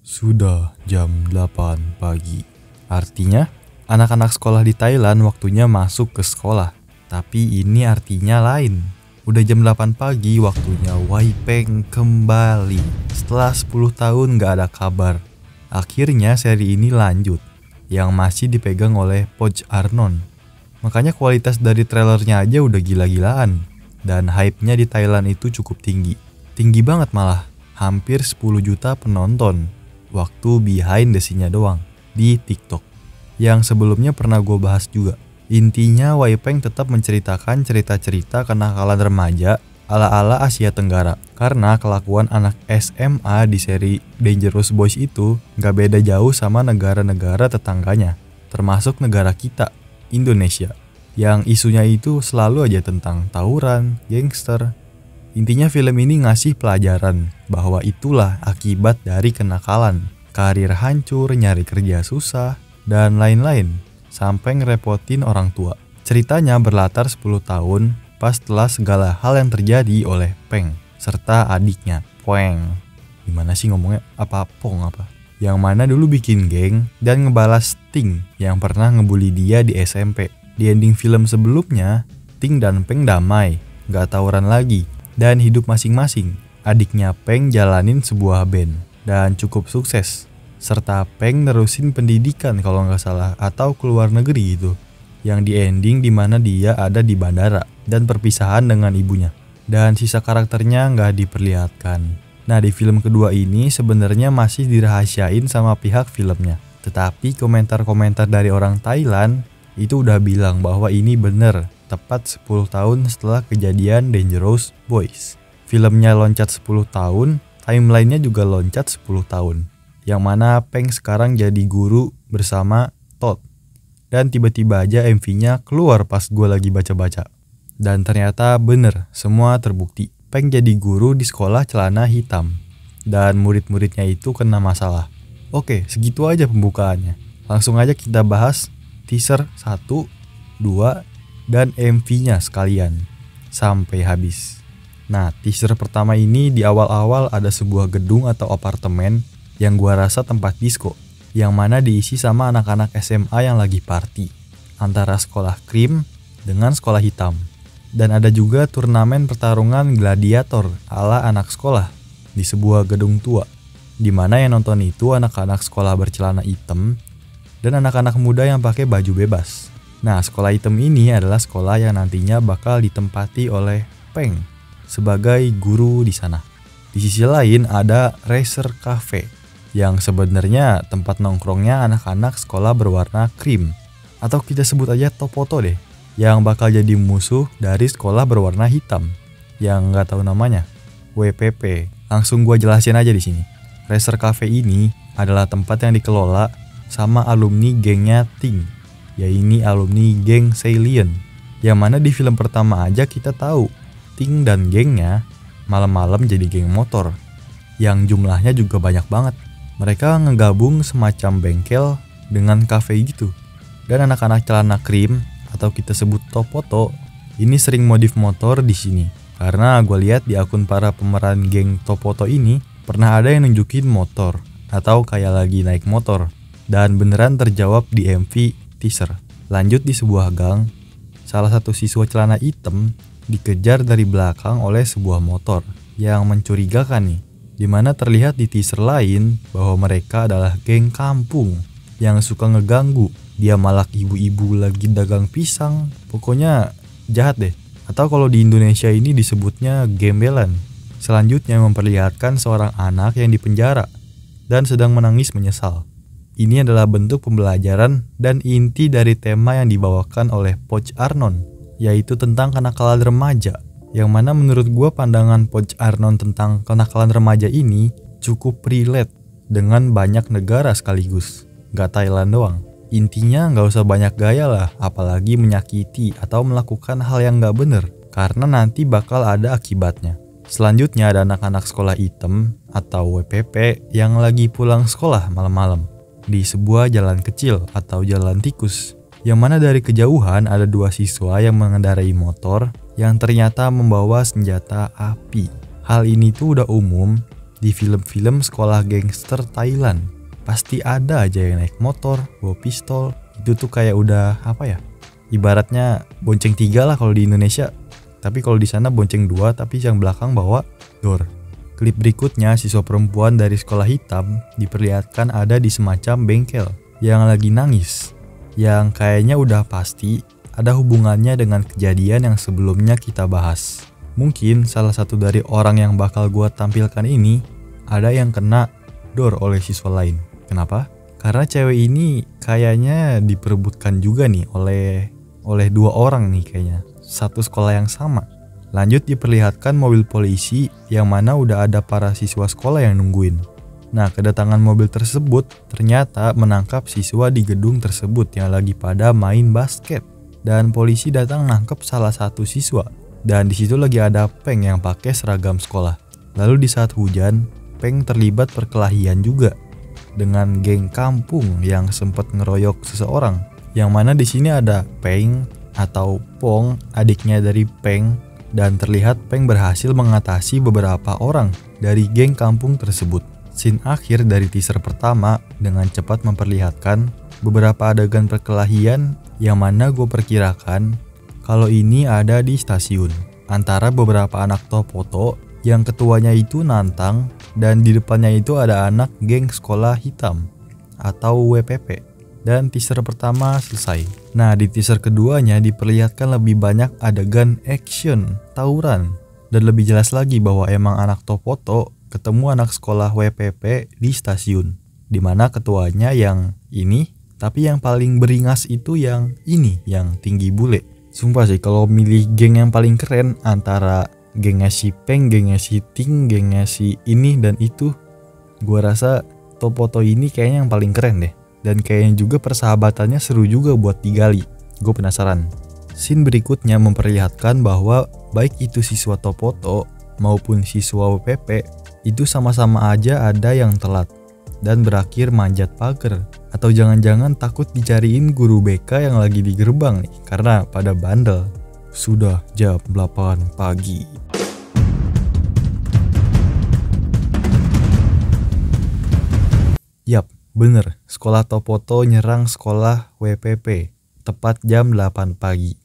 Sudah jam 8 pagi. Artinya, anak-anak sekolah di Thailand waktunya masuk ke sekolah. Tapi ini artinya lain. Udah jam 8 pagi waktunya Wai Peng kembali. Setelah 10 tahun gak ada kabar. Akhirnya seri ini lanjut. Yang masih dipegang oleh Poch Arnon. Makanya kualitas dari trailernya aja udah gila-gilaan. Dan hype-nya di Thailand itu cukup tinggi. Tinggi banget malah. Hampir 10 juta penonton. Waktu behind the scene-nya doang di TikTok. Yang sebelumnya pernah gue bahas juga. Intinya Wai Peng tetap menceritakan cerita-cerita kenakalan remaja ala-ala Asia Tenggara. Karena kelakuan anak SMA di seri Dangerous Boys itu gak beda jauh sama negara-negara tetangganya. Termasuk negara kita, Indonesia. Yang isunya itu selalu aja tentang tawuran, gangster. Intinya film ini ngasih pelajaran bahwa itulah akibat dari kenakalan. Karir hancur, nyari kerja susah, dan lain-lain. Sampai ngerepotin orang tua. Ceritanya berlatar 10 tahun pas setelah segala hal yang terjadi oleh Peng. Serta adiknya, Poeng. Gimana sih ngomongnya? Apa Pong apa? Yang mana dulu bikin geng dan ngebalas Ting yang pernah ngebully dia di SMP. Di ending film sebelumnya, Ting dan Peng damai, gak tawuran lagi. Dan hidup masing-masing. Adiknya Peng jalanin sebuah band dan cukup sukses. Serta Peng nerusin pendidikan kalau nggak salah atau keluar negeri gitu. Yang di ending dimana dia ada di bandara dan perpisahan dengan ibunya. Dan sisa karakternya nggak diperlihatkan. Nah di film kedua ini sebenarnya masih dirahasiain sama pihak filmnya. Tetapi komentar-komentar dari orang Thailand itu udah bilang bahwa ini bener. Tepat 10 tahun setelah kejadian Dangerous Boys. Filmnya loncat 10 tahun, timelinenya juga loncat 10 tahun. Yang mana Peng sekarang jadi guru bersama Todd. Dan tiba-tiba aja MV-nya keluar pas gue lagi baca-baca. Dan ternyata bener, semua terbukti. Peng jadi guru di sekolah celana hitam. Dan murid-muridnya itu kena masalah. Oke, segitu aja pembukaannya. Langsung aja kita bahas teaser 1, 2, dan MV-nya sekalian sampai habis. Nah, teaser pertama ini di awal-awal ada sebuah gedung atau apartemen yang gua rasa tempat disco, yang mana diisi sama anak-anak SMA yang lagi party antara sekolah krim dengan sekolah hitam. Dan ada juga turnamen pertarungan gladiator ala anak sekolah di sebuah gedung tua, di mana yang nonton itu anak-anak sekolah bercelana hitam dan anak-anak muda yang pakai baju bebas. Nah, sekolah hitam ini adalah sekolah yang nantinya bakal ditempati oleh Peng sebagai guru di sana. Di sisi lain ada Racer Cafe yang sebenarnya tempat nongkrongnya anak-anak sekolah berwarna krim. Atau kita sebut aja Topoto deh, yang bakal jadi musuh dari sekolah berwarna hitam yang nggak tahu namanya, WPP. Langsung gua jelasin aja di sini. Racer Cafe ini adalah tempat yang dikelola sama alumni gengnya Ting. Ya ini alumni geng Salient. Yang mana di film pertama aja kita tahu Ting dan gengnya malam-malam jadi geng motor. Yang jumlahnya juga banyak banget. Mereka ngegabung semacam bengkel dengan cafe gitu. Dan anak-anak celana krim atau kita sebut Topoto ini sering modif motor di sini. Karena gue lihat di akun para pemeran geng Topoto ini pernah ada yang nunjukin motor atau kayak lagi naik motor. Dan beneran terjawab di MV teaser. Lanjut di sebuah gang, salah satu siswa celana hitam dikejar dari belakang oleh sebuah motor yang mencurigakan nih. Dimana terlihat di teaser lain bahwa mereka adalah geng kampung yang suka ngeganggu. Dia malak ibu-ibu lagi dagang pisang. Pokoknya jahat deh. Atau kalau di Indonesia ini disebutnya gembelan. Selanjutnya memperlihatkan seorang anak yang dipenjara dan sedang menangis menyesal. Ini adalah bentuk pembelajaran dan inti dari tema yang dibawakan oleh Poch Arnon, yaitu tentang kenakalan remaja. Yang mana menurut gue pandangan Poch Arnon tentang kenakalan remaja ini cukup relate dengan banyak negara sekaligus, gak Thailand doang. Intinya gak usah banyak gaya lah, apalagi menyakiti atau melakukan hal yang gak bener, karena nanti bakal ada akibatnya. Selanjutnya ada anak-anak sekolah hitam atau WPP yang lagi pulang sekolah malam-malam di sebuah jalan kecil atau jalan tikus, yang mana dari kejauhan ada dua siswa yang mengendarai motor yang ternyata membawa senjata api. Hal ini tuh udah umum di film-film sekolah gangster Thailand. Pasti ada aja yang naik motor, bawa pistol. Itu tuh kayak udah apa ya? Ibaratnya bonceng 3 lah kalau di Indonesia. Tapi kalau di sana bonceng 2 tapi yang belakang bawa door. Klip berikutnya siswa perempuan dari sekolah hitam diperlihatkan ada di semacam bengkel yang lagi nangis. Yang kayaknya udah pasti ada hubungannya dengan kejadian yang sebelumnya kita bahas. Mungkin salah satu dari orang yang bakal gua tampilkan ini ada yang kena door oleh siswa lain. Kenapa? Karena cewek ini kayaknya diperebutkan juga nih oleh 2 orang nih kayaknya. Satu sekolah yang sama. Lanjut diperlihatkan mobil polisi yang mana udah ada para siswa sekolah yang nungguin. Nah, kedatangan mobil tersebut ternyata menangkap siswa di gedung tersebut yang lagi pada main basket. Dan polisi datang nangkep salah satu siswa. Dan di situ lagi ada Peng yang pakai seragam sekolah. Lalu di saat hujan, Peng terlibat perkelahian juga dengan geng kampung yang sempat ngeroyok seseorang. Yang mana di sini ada Peng atau Pong, adiknya dari Peng, dan terlihat Peng berhasil mengatasi beberapa orang dari geng kampung tersebut. Scene akhir dari teaser pertama dengan cepat memperlihatkan beberapa adegan perkelahian yang mana gue perkirakan kalau ini ada di stasiun antara beberapa anak topoto yang ketuanya itu nantang dan di depannya itu ada anak geng sekolah hitam atau WPP. Dan teaser pertama selesai. Nah, di teaser keduanya diperlihatkan lebih banyak adegan action, tawuran, dan lebih jelas lagi bahwa emang anak topoto ketemu anak sekolah WPP di stasiun, dimana ketuanya yang ini, tapi yang paling beringas itu yang ini, yang tinggi bule. Sumpah sih kalau milih geng yang paling keren antara gengnya si Peng, gengnya si Ting, gengnya si ini dan itu, gua rasa Topoto ini kayaknya yang paling keren deh. Dan kayaknya juga persahabatannya seru juga buat digali. Gue penasaran. Scene berikutnya memperlihatkan bahwa baik itu siswa Topoto maupun siswa WPP itu sama-sama aja ada yang telat dan berakhir manjat pagar. Atau jangan-jangan takut dicariin guru BK yang lagi di gerbang nih karena pada bandel. Sudah jam 8 pagi. Yap, bener. Sekolah Topoto nyerang sekolah WPP tepat jam 8 pagi.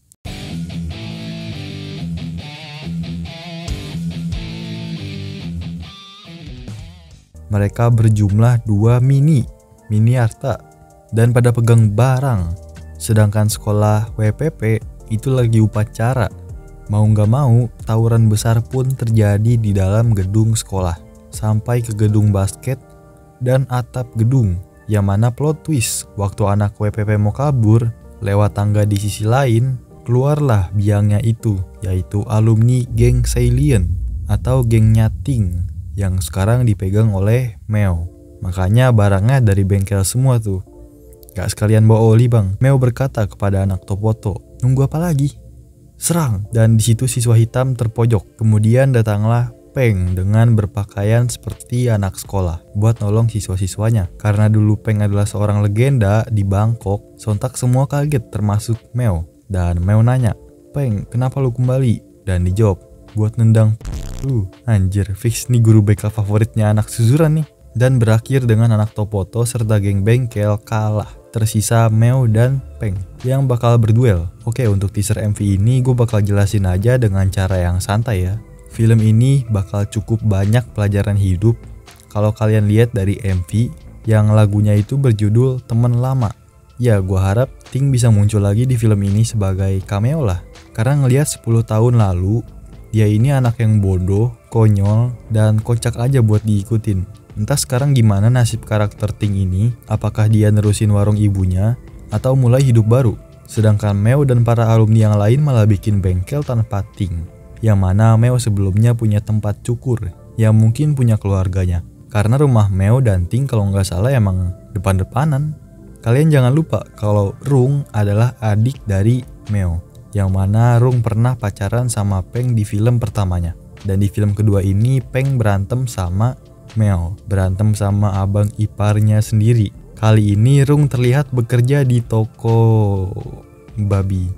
Mereka berjumlah 2 mini Arta dan pada pegang barang. Sedangkan sekolah WPP itu lagi upacara. Mau gak mau, tawuran besar pun terjadi di dalam gedung sekolah. Sampai ke gedung basket dan atap gedung. Yang mana plot twist, waktu anak WPP mau kabur, lewat tangga di sisi lain, keluarlah biangnya itu, yaitu alumni geng Sailien atau geng Nyating yang sekarang dipegang oleh Meo. Makanya barangnya dari bengkel semua tuh. Gak sekalian bawa oli bang. Meo berkata kepada anak Topoto, nunggu apa lagi? Serang. Dan di situ siswa hitam terpojok. Kemudian datanglah Peng dengan berpakaian seperti anak sekolah buat nolong siswa-siswanya. Karena dulu Peng adalah seorang legenda di Bangkok, sontak semua kaget termasuk Meo. Dan Meo nanya, Peng kenapa lu kembali? Dan dijawab, buat nendang lu. Anjir, fix nih guru BK favoritnya anak Suzuran nih. Dan berakhir dengan anak Topoto serta geng bengkel kalah. Tersisa Meo dan Peng yang bakal berduel. Oke, untuk teaser MV ini gue bakal jelasin aja dengan cara yang santai ya. Film ini bakal cukup banyak pelajaran hidup kalau kalian lihat dari MV yang lagunya itu berjudul Temen Lama. Ya, gue harap Ting bisa muncul lagi di film ini sebagai cameo lah. Karena ngelihat 10 tahun lalu, dia ini anak yang bodoh, konyol, dan kocak aja buat diikutin. Entah sekarang gimana nasib karakter Ting ini, apakah dia nerusin warung ibunya, atau mulai hidup baru. Sedangkan Meo dan para alumni yang lain malah bikin bengkel tanpa Ting. Yang mana Meo sebelumnya punya tempat cukur, yang mungkin punya keluarganya. Karena rumah Meo dan Ting kalau nggak salah emang depan-depanan. Kalian jangan lupa kalau Rung adalah adik dari Meo. Yang mana Rung pernah pacaran sama Peng di film pertamanya. Dan di film kedua ini Peng berantem sama Meo, berantem sama abang iparnya sendiri. Kali ini Rung terlihat bekerja di toko babi.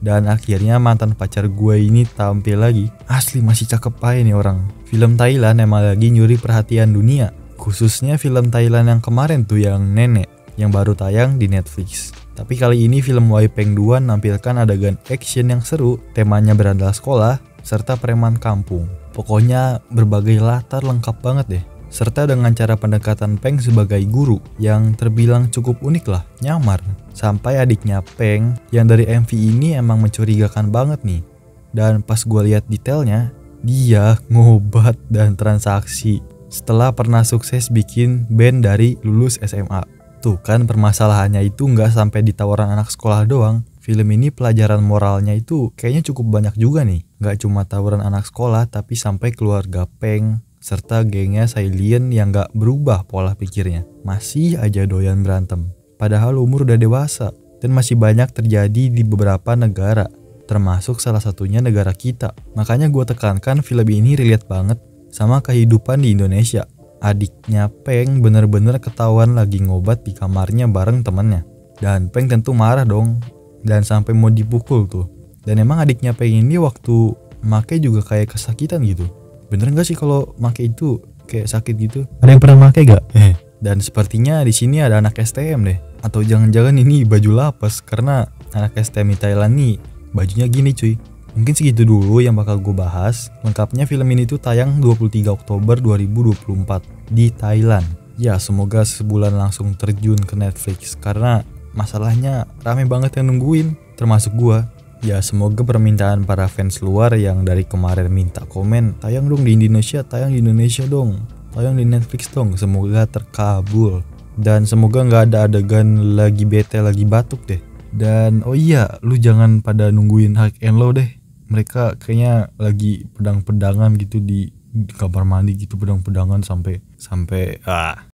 Dan akhirnya mantan pacar gue ini tampil lagi. Asli masih cakep aja nih orang. Film Thailand emang lagi nyuri perhatian dunia. Khususnya film Thailand yang kemarin tuh, yang Nenek, yang baru tayang di Netflix. Tapi kali ini film Wai Peng 2 nampilkan adegan action yang seru, temanya berandal sekolah, serta preman kampung. Pokoknya berbagai latar lengkap banget deh. Serta dengan cara pendekatan Peng sebagai guru yang terbilang cukup unik lah, nyamar. Sampai adiknya Peng yang dari MV ini emang mencurigakan banget nih. Dan pas gue lihat detailnya, dia ngobat dan transaksi setelah pernah sukses bikin band dari lulus SMA. Tuh kan permasalahannya itu nggak sampai di tawaran anak sekolah doang. Film ini pelajaran moralnya itu kayaknya cukup banyak juga nih. Nggak cuma tawuran anak sekolah, tapi sampai keluarga Peng serta gengnya Sailien yang gak berubah pola pikirnya. Masih aja doyan berantem. Padahal umur udah dewasa dan masih banyak terjadi di beberapa negara, termasuk salah satunya negara kita. Makanya gue tekankan film ini relate banget sama kehidupan di Indonesia. Adiknya Peng bener-bener ketahuan lagi ngobat di kamarnya bareng temennya. Dan Peng tentu marah dong dan sampai mau dipukul tuh. Dan emang adiknya Peng ini waktu make juga kayak kesakitan gitu. Bener gak sih kalau make itu kayak sakit gitu? Ada yang pernah make gak? Dan sepertinya di sini ada anak STM deh. Atau jangan-jangan ini baju lapas, karena anak STM di Thailand nih bajunya gini cuy. Mungkin segitu dulu yang bakal gue bahas. Lengkapnya film ini tuh tayang 23 Oktober 2024 di Thailand. Ya semoga sebulan langsung terjun ke Netflix, karena masalahnya rame banget yang nungguin, termasuk gue. Ya semoga permintaan para fans luar yang dari kemarin minta komen, tayang dong di Indonesia, tayang di Indonesia dong, tayang di Netflix dong, semoga terkabul. Dan semoga gak ada adegan lagi bete, lagi batuk deh. Dan oh iya, lu jangan pada nungguin High and Low deh. Mereka kayaknya lagi pedang-pedangan gitu di kamar mandi gitu, pedang-pedangan sampai